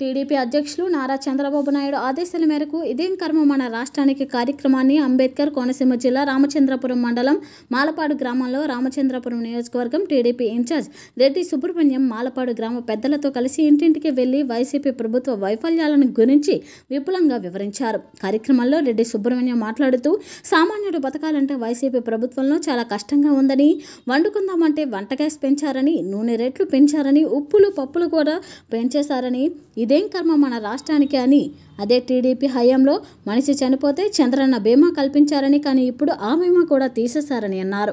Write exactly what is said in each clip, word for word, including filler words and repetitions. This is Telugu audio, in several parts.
టీడీపీ అధ్యక్షులు నారా చంద్రబాబు నాయుడు ఆదేశాల మేరకు ఇదేం కర్మ మన రాష్ట్రానికి కార్యక్రమాన్ని అంబేద్కర్ కోనసీమ జిల్లా రామచంద్రపురం మండలం మాలపాడు గ్రామంలో రామచంద్రపురం నియోజకవర్గం టీడీపీ ఇన్ఛార్జ్ రెడ్డి సుబ్రహ్మణ్యం మాలపాడు గ్రామ పెద్దలతో కలిసి ఇంటింటికి వెళ్లి వైసీపీ ప్రభుత్వ వైఫల్యాలను గురించి విపులంగా వివరించారు. కార్యక్రమంలో రెడ్డి సుబ్రహ్మణ్యం మాట్లాడుతూ సామాన్యుడు బతకాలంటే వైసీపీ ప్రభుత్వంలో చాలా కష్టంగా ఉందని, వండుకుందామంటే వంట గ్యాస్ పెంచారని, నూనె రేట్లు పెంచారని, ఉప్పులు పప్పులు కూడా పెంచేశారని, ఇదేం కర్మ మన రాష్ట్రానికి అని, అదే టీడీపీ హయాంలో మనిషి చనిపోతే చంద్రన్న బీమా కల్పించారని, కానీ ఇప్పుడు ఆ బీమా కూడా తీసేశారని అన్నారు.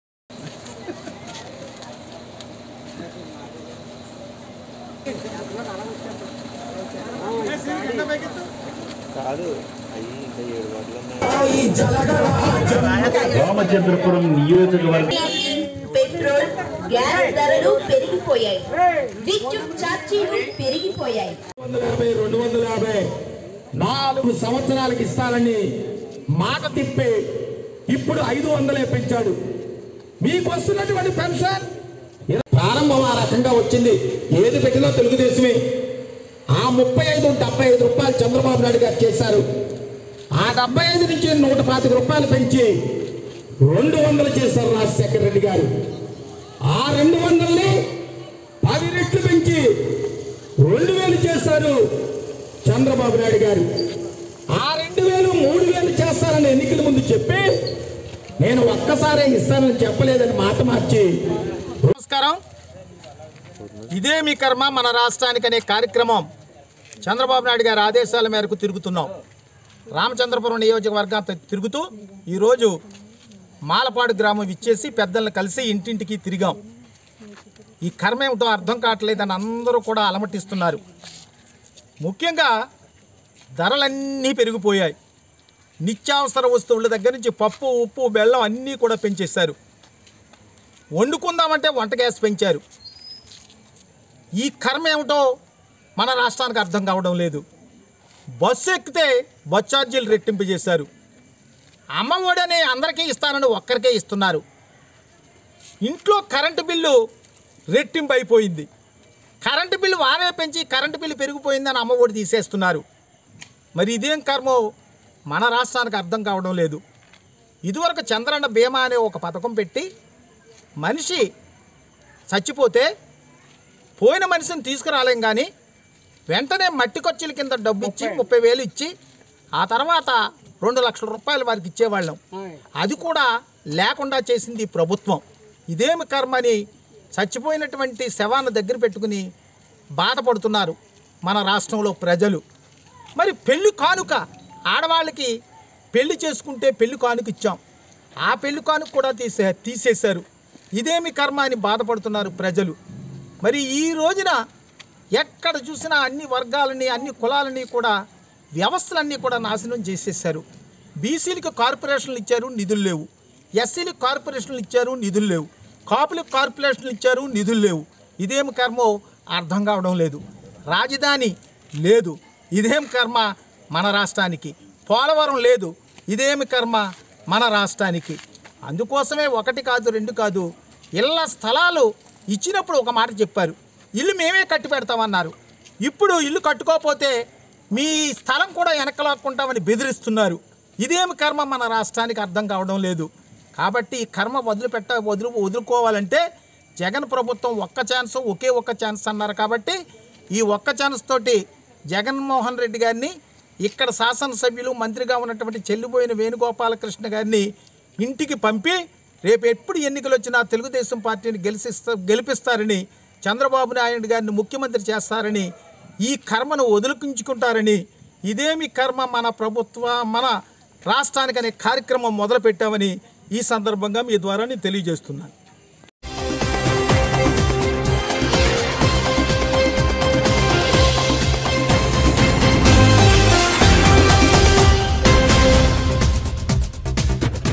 రామచంద్రపురం నియోజకవర్గం పెట్రోల్ గ్యాస్ ధరలు పెరిగిపోయాయి, విద్యుత్ ఛార్జీలు పెరిగిపోయాయి. రెండు వందల యాభై నాలుగు సంవత్సరాలకి ఇస్తానని మాట తిప్పి ఇప్పుడు ఐదు వందలే పెంచాడు. మీకు వస్తున్నటువంటి పెన్షన్ ప్రారంభం ఆ రకంగా వచ్చింది. ఏది పెట్టినా తెలుగుదేశమే. ఆ ముప్పై ఐదు డెబ్బై ఐదు రూపాయలు చంద్రబాబు నాయుడు గారు చేశారు. ఆ డెబ్బై ఐదు నుంచి నూట పాతిక రూపాయలు పెంచి రెండు వందలు చేశారు రాజశేఖర రెడ్డి గారు. ఆ రెండు వందల్ని పది రెట్లు పెంచి రెండు వేలు చేశారు చంద్రబాబు నాయుడు గారు. ఆ రెండు వేలు మూడు వేలు చేస్తారని ఎన్నికల ముందు చెప్పి నేను ఒక్కసారే ఇస్తానని చెప్పలేదని మాట మార్చి. నమస్కారం. ఇదే మీ కర్మ మన రాష్ట్రానికి అనే కార్యక్రమం చంద్రబాబు నాయుడు గారి ఆదేశాల మేరకు తిరుగుతున్నాం. రామచంద్రపురం నియోజకవర్గం తిరుగుతూ ఈరోజు మాలపాడు గ్రామం ఇచ్చేసి పెద్దలను కలిసి ఇంటింటికి తిరిగాం. ఈ కర్మ ఏమిటో అర్థం కావట్లేదని అందరూ కూడా అలమటిస్తున్నారు. ముఖ్యంగా ధరలన్నీ పెరిగిపోయాయి. నిత్యావసర వస్తువుల దగ్గర నుంచి పప్పు, ఉప్పు, బెల్లం అన్నీ కూడా పెంచేశారు. వండుకుందామంటే వంట గ్యాస్ పెంచారు. ఈ కర్మ ఏమిటో మన రాష్ట్రానికి అర్థం కావడం లేదు. బస్సు ఎక్కితే బస్ ఛార్జీలు రెట్టింపు చేశారు. అమ్మ ఒడని అందరికీ ఇస్తానని ఒక్కరికే ఇస్తున్నారు. ఇంట్లో కరెంటు బిల్లు రెట్టింపు అయిపోయింది. కరెంటు బిల్లు వారే పెంచి కరెంటు బిల్లు పెరిగిపోయిందని అమ్మ ఒడి తీసేస్తున్నారు. మరి ఇదేం కర్మో మన రాష్ట్రానికి అర్థం కావడం లేదు. ఇదివరకు చంద్రన్న బీమా అనే ఒక పథకం పెట్టి మనిషి చచ్చిపోతే పోయిన మనిషిని తీసుకురాలేం, కానీ వెంటనే మట్టి ఖర్చుల కింద డబ్బు ఇచ్చి ముప్పై వేలు ఇచ్చి ఆ తర్వాత రెండు లక్షల రూపాయలు వారికి ఇచ్చేవాళ్ళం. అది కూడా లేకుండా చేసింది ప్రభుత్వం. ఇదేమి కర్మని చచ్చిపోయినటువంటి శవాన్ని దగ్గర పెట్టుకుని బాధపడుతున్నారు మన రాష్ట్రంలో ప్రజలు. మరి పెళ్లి కానుక ఆడవాళ్ళకి పెళ్లి చేసుకుంటే పెళ్లి కానుక ఇచ్చాం, ఆ పెళ్లి కానుక కూడా తీసే తీసేశారు. ఇదేమి కర్మ అని బాధపడుతున్నారు ప్రజలు. మరి ఈ రోజున ఎక్కడ చూసినా అన్ని వర్గాలని అన్ని కులాలని కూడా వ్యవస్థలన్నీ కూడా నాశనం చేసేసారు. బీసీలకు కార్పొరేషన్లు ఇచ్చారు, నిధులు లేవు. ఎస్సీలకు కార్పొరేషన్లు ఇచ్చారు, నిధులు లేవు. కాపులకు కార్పొరేషన్లు ఇచ్చారు, నిధులు లేవు. ఇదేం కర్మో అర్థం కావడం లేదు. రాజధాని లేదు, ఇదేం కర్మ మన రాష్ట్రానికి. పోలవరం లేదు, ఇదేమి కర్మ మన రాష్ట్రానికి. అందుకోసమే ఒకటి కాదు రెండు కాదు ఇళ్ళ స్థలాలు ఇచ్చినప్పుడు ఒక మాట చెప్పారు, ఇల్లు మేమే కట్టి పెడతామన్నారు. ఇప్పుడు ఇల్లు కట్టుకోకపోతే మీ స్థలం కూడా వెనకలాక్కుంటామని బెదిరిస్తున్నారు. ఇదేమి కర్మ మన రాష్ట్రానికి అర్థం కావడం లేదు. కాబట్టి ఈ కర్మ వదిలిపెట్ట వదులు వదులుకోవాలంటే జగన్ ప్రభుత్వం ఒక్క ఛాన్స్, ఒకే ఒక్క ఛాన్స్ అన్నారు. కాబట్టి ఈ ఒక్క ఛాన్స్ తోటి జగన్మోహన్ రెడ్డి గారిని, ఇక్కడ శాసనసభ్యులు మంత్రిగా ఉన్నటువంటి చెల్లిపోయిన వేణుగోపాలకృష్ణ గారిని ఇంటికి పంపి రేపు ఎప్పుడు ఎన్నికలు వచ్చినా తెలుగుదేశం పార్టీని గెలిపిస్తా గెలిపిస్తారని చంద్రబాబు నాయుడు గారిని ముఖ్యమంత్రి చేస్తారని, ఈ కర్మను వదులుకుంచుకుంటారని, ఇదేమి కర్మ మన ప్రభుత్వ మన రాష్ట్రానికి అనే కార్యక్రమం మొదలుపెట్టామని ఈ సందర్భంగా మీ ద్వారా నేను తెలియజేస్తున్నాను.